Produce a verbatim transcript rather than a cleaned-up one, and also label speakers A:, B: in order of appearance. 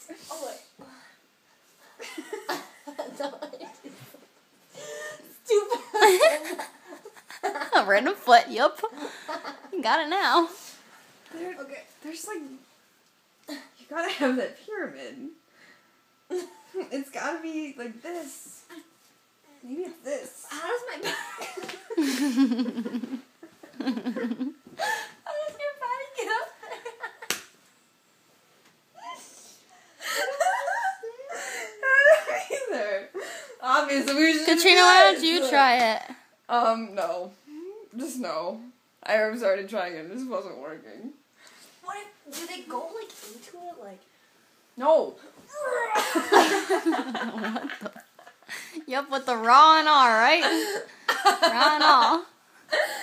A: Oh wait. Stupid.
B: A random foot, yup. You got it now.
C: There,
A: Okay.
C: There's like, you gotta have that pyramid. It's gotta be like this. Maybe it's this.
A: How does my back? How does your body get up there?
C: Either. Obviously, we should.
B: Katrina, why don't you try it?
C: Um, no. Just no. I started trying it. This wasn't working.
A: What if, do they go like into it like?
C: No.
B: What the? Yup, with the raw and all, right? Raw and all.